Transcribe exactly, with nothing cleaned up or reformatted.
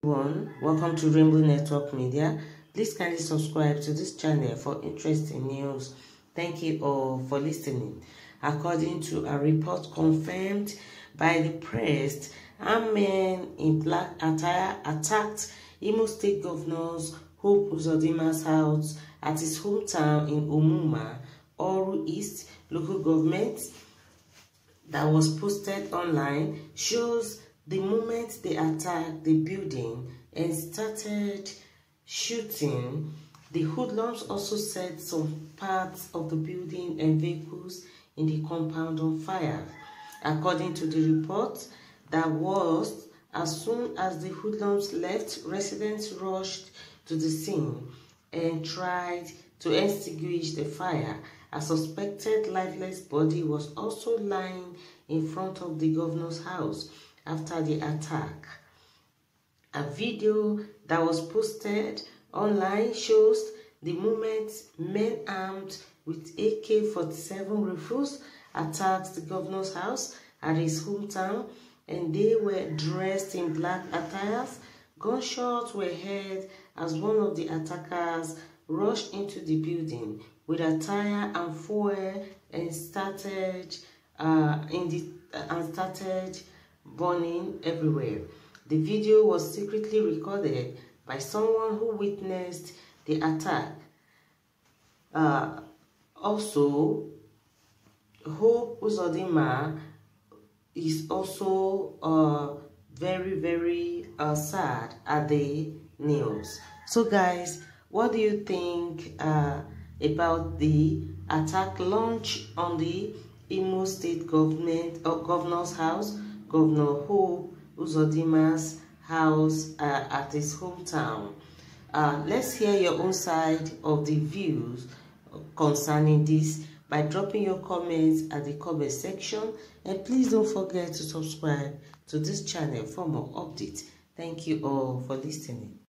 Everyone, welcome to Rainbow Network Media. Please kindly subscribe to this channel for interesting news. Thank you all for listening. According to a report confirmed by the press, armed men in black attire attacked Imo State Governor's Hope Uzodima's house at his hometown in Omuma, Oru East local government. That was posted online shows the moment they attacked the building and started shooting. The hoodlums also set some parts of the building and vehicles in the compound on fire. According to the report, that was as soon as the hoodlums left, residents rushed to the scene and tried to extinguish the fire. A suspected lifeless body was also lying in front of the governor's house after the attack. A video that was posted online shows the moment men armed with A K forty-seven rifles attacked the governor's house at his hometown, and they were dressed in black attires. Gunshots were heard as one of the attackers rushed into the building with a tire and fuel and started uh, in the uh, and started burning everywhere. The video was secretly recorded by someone who witnessed the attack. Uh, also, Hope Uzodima is also uh, very, very uh, sad at the news. So, guys, what do you think uh, about the attack launch on the Imo State government or governor's house, Governor Hope Uzodima's house uh, at his hometown? Uh, let's hear your own side of the views concerning this by dropping your comments at the comment section, and please don't forget to subscribe to this channel for more updates. Thank you all for listening.